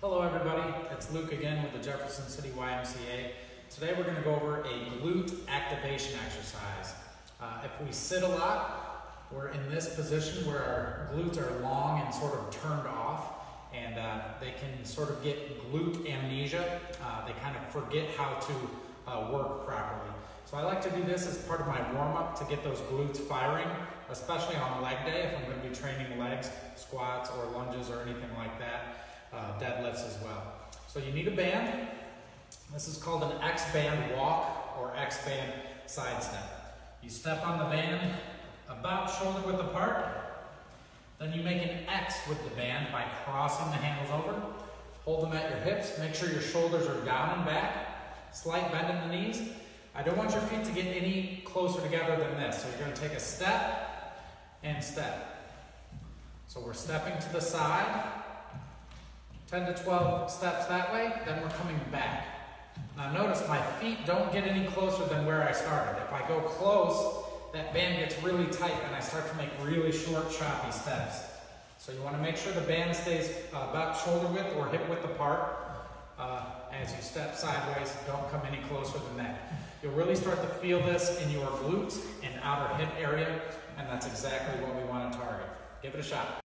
Hello everybody, it's Luke again with the Jefferson City YMCA. Today we're going to go over a glute activation exercise. If we sit a lot, we're in this position where our glutes are long and sort of turned off, and they can sort of get glute amnesia. They kind of forget how to work properly. So I like to do this as part of my warm-up to get those glutes firing, especially on leg day if I'm going to be training legs, squats or lunges or anything like that. Deadlifts as well. So you need a band. This is called an X-band walk or X-band side step. You step on the band about shoulder width apart. Then you make an X with the band by crossing the handles over. Hold them at your hips. Make sure your shoulders are down and back. Slight bend in the knees. I don't want your feet to get any closer together than this. So you're going to take a step and step. So we're stepping to the side. 10 to 12 steps that way, then we're coming back. Now notice my feet don't get any closer than where I started. If I go close, that band gets really tight and I start to make really short, choppy steps. So you want to make sure the band stays about shoulder width or hip width apart. As you step sideways, don't come any closer than that. You'll really start to feel this in your glutes and outer hip area, and that's exactly what we want to target. Give it a shot.